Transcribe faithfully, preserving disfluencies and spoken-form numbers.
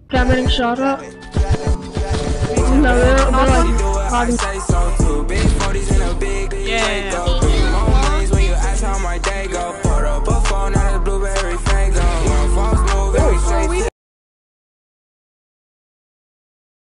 Okay, I'm getting shot at. No, they're, they're like, Yeah.